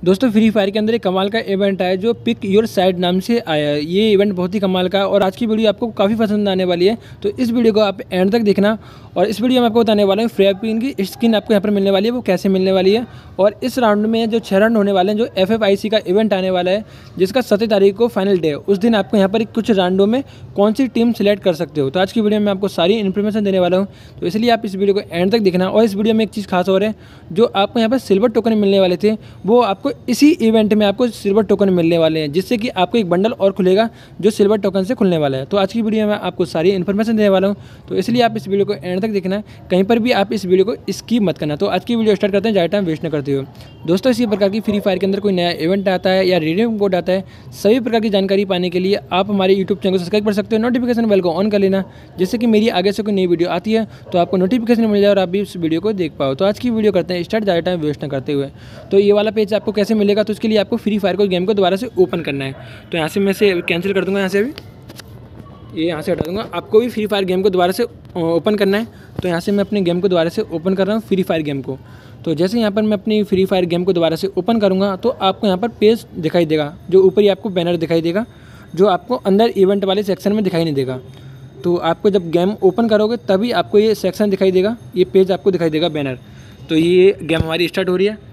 दोस्तों free fire के अंदर एक कमाल का इवेंट आया जो पिक योर साइड नाम से आया है। ये इवेंट बहुत ही कमाल का है और आज की वीडियो आपको काफ़ी पसंद आने वाली है। तो इस वीडियो को आप एंड तक देखना और इस वीडियो में आपको बताने वाला हूँ फ्री पिन की स्किन आपको यहाँ पर मिलने वाली है वो कैसे मिलने वाली है। और इस राउंड में जो 6 राउंड होने वाले हैं, जो FFIC का इवेंट आने वाला है जिसका 17 तारीख को फाइनल डे है, उस दिन आपको यहाँ पर कुछ राउंडों में कौन सी टीम सेलेक्ट कर सकते हो। तो आज की वीडियो में आपको सारी इन्फॉर्मेशन देने वाला हूँ, तो इसलिए आप इस वीडियो को एंड तक देखना। और इस वीडियो में एक चीज़ खास और है, जो आपको यहाँ पर सिल्वर टोकन मिलने वाले थे वो आपको इसी इवेंट में आपको सिल्वर टोकन मिलने वाले हैं, जिससे कि आपको एक बंडल और खुलेगा जो सिल्वर टोकन से खुलने वाला है। तो आज की वीडियो में आपको सारी इन्फॉर्मेशन देने वाला हूँ, तो इसलिए आप इस वीडियो को एंड तक देखना, कहीं पर भी आप इस वीडियो को स्किप मत करना। तो आज की वीडियो स्टार्ट करते हैं, ज़्यादा टाइम वेस्ट न करते हो। दोस्तों इसी प्रकार की फ्री फायर के अंदर कोई नया इवेंट आता है या रिडीम कोड आता है, सभी प्रकार की जानकारी पाने के लिए आप हमारे यूट्यूब चैनल को सब्सक्राइब कर सकते हो, नोटिफिकेशन बेल को ऑन कर लेना, जिससे कि मेरी आगे से कोई नई वीडियो आती है तो आपको नोटिफिकेशन मिल जाए और आप भी इस वीडियो को देख पाओ। तो आज की वीडियो करते हैं स्टार्ट, ज़्यादा टाइम वेस्ट न करते हुए। तो ये वाला पेज आपको कैसे मिलेगा, तो उसके लिए आपको फ्री फायर को गेम को दोबारा से ओपन करना है। तो यहाँ से मैं से कैंसिल कर दूँगा, यहाँ से अभी ये यहाँ से हटा दूँगा। आपको भी फ्री फायर गेम को दोबारा से ओपन करना है। तो यहाँ से मैं अपने गेम को दोबारा से ओपन कर रहा हूँ, फ्री फायर गेम को। तो जैसे यहाँ पर मैं अपनी फ्री फायर गेम को दोबारा से ओपन करूँगा तो आपको यहाँ पर पेज दिखाई देगा, जो ऊपर ही आपको बैनर दिखाई देगा, जो आपको अंदर इवेंट वाले सेक्शन में दिखाई नहीं देगा। तो आपको जब गेम ओपन करोगे तभी आपको ये सेक्शन दिखाई देगा, ये पेज आपको दिखाई देगा बैनर। तो ये गेम हमारी स्टार्ट हो रही है।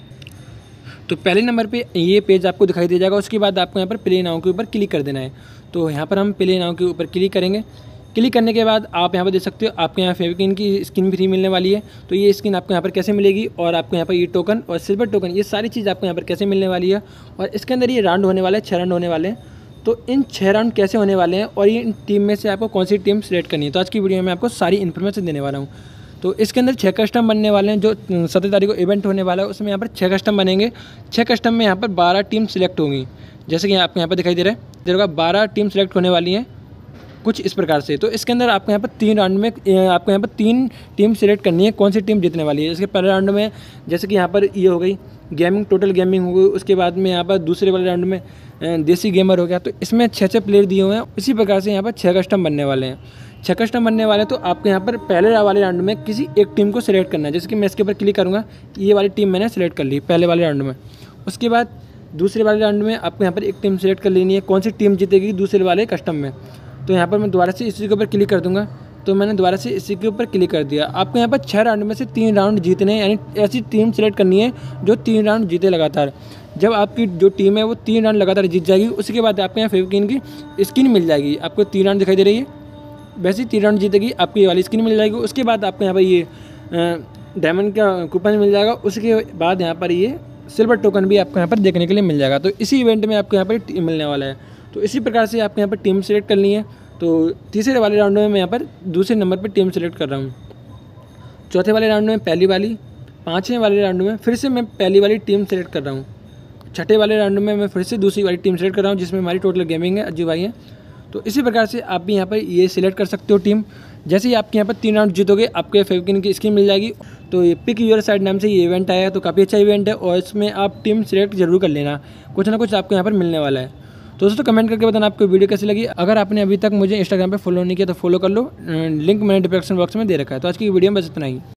तो पहले नंबर पे ये पेज आपको दिखाई दे जाएगा। उसके बाद आपको यहाँ पर प्ले नाउ के ऊपर क्लिक कर देना है। तो यहाँ पर हम प्ले नाउ के ऊपर क्लिक करेंगे। क्लिक करने के बाद आप यहाँ पर देख सकते हो आपको यहाँ फेविक्विक की स्किन फ्री मिलने वाली है। तो ये स्किन आपको यहाँ पर कैसे मिलेगी और आपको यहाँ पर ये टोकन और सिल्वर टोकन, ये सारी चीज़ आपको यहाँ पर कैसे मिलने वाली है। और इसके अंदर ये राउंड होने वाले हैं, 6 राउंड होने वाले हैं। तो इन 6 राउंड कैसे होने वाले हैं और ये इन टीम में से आपको कौन सी टीम सेलेक्ट करनी है, तो आज की वीडियो में आपको सारी इन्फॉर्मेशन देने वाला हूँ। तो इसके अंदर 6 कस्टम बनने वाले हैं। जो 17 तारीख को इवेंट होने वाला है उसमें यहाँ पर 6 कस्टम बनेंगे। 6 कस्टम में यहाँ पर 12 टीम सेलेक्ट होंगी, जैसे कि आपको यहाँ पर दिखाई दे रहा है, देखो 12 टीम सेलेक्ट होने वाली हैं कुछ इस प्रकार से। तो इसके अंदर आपको यहाँ पर 3 राउंड में आपको यहाँ पर 3 टीम सेलेक्ट करनी है, कौन सी टीम जीतने वाली है। इसके पहले राउंड में जैसे कि यहाँ पर ये हो गई गेमिंग, टोटल गेमिंग हो गई। उसके बाद में यहाँ पर दूसरे वाले राउंड में देसी गेमर हो गया। तो इसमें 6 प्लेयर दिए हुए हैं। इसी प्रकार से यहाँ पर 6 कस्टम बनने वाले हैं। 6 कस्टम बनने वाले, तो आपको यहाँ पर पहले वाले राउंड में किसी एक टीम को सिलेक्ट करना है। जैसे कि मैं इसके ऊपर क्लिक करूँगा, ये वाली टीम मैंने सेलेक्ट कर ली पहले वाले राउंड में। उसके बाद दूसरे वाले राउंड में आपको यहाँ पर एक टीम सेलेक्ट कर लेनी है, कौन सी टीम जीतेगी दूसरे वाले कस्टम में। तो यहाँ पर मैं दोबारा से इसी के ऊपर क्लिक कर दूँगा। तो मैंने दोबारा से इसी के ऊपर क्लिक कर दिया। आपको यहाँ पर 6 राउंड में से 3 राउंड जीतने हैं, यानी ऐसी टीम सेलेक्ट करनी है जो 3 राउंड जीते लगातार। जब आपकी जो टीम है वो 3 राउंड लगातार जीत जाएगी, उसके बाद आपको यहाँ फेविक्विक की स्किन मिल जाएगी। आपको 3 राउंड दिखाई दे रही है, वैसे ही 3 राउंड जीतेगी आपको ये वाली स्किन मिल जाएगी। उसके बाद आपको यहाँ पर ये डायमंड का कूपन मिल जाएगा। उसके बाद यहाँ पर ये सिल्वर टोकन भी आपको यहाँ पर देखने के लिए मिल जाएगा। तो इसी इवेंट में आपको यहाँ पर टीम मिलने वाला है। तो इसी प्रकार से आपको यहाँ पर टीम सेलेक्ट करनी है। तो तीसरे वाले राउंड में मैं यहाँ पर दूसरे नंबर पर टीम सेलेक्ट कर रहा हूँ। चौथे वाले राउंड में पहली वाली, 5वें वाले राउंड में फिर से मैं पहली वाली टीम सेलेक्ट कर रहा हूँ। 6ठे वाले राउंड में मैं फिर से दूसरी वाली टीम सेलेक्ट कर रहा हूँ, जिसमें हमारी टोटल गेमिंग है, अज्जू भाई है। तो इसी प्रकार से आप भी यहाँ पर ये सिलेक्ट कर सकते हो टीम। जैसे ही आपके यहाँ पर 3 राउंड जीतोगे आपको फेविक्विक की स्किन मिल जाएगी। तो ये पिक योर साइड नाम से ये इवेंट आया है, तो काफ़ी अच्छा इवेंट है और इसमें आप टीम सेलेक्ट जरूर कर लेना, कुछ ना कुछ आपको यहाँ पर मिलने वाला है। तो दोस्तों कमेंट करके बताना आपको वीडियो कैसी लगी। अगर आपने अभी तक मुझे इंस्टाग्राम पे फॉलो नहीं किया तो फॉलो कर लो, लिंक मैंने डिस्क्रिप्शन बॉक्स में दे रखा है। तो आज की वीडियो में बस इतना ही।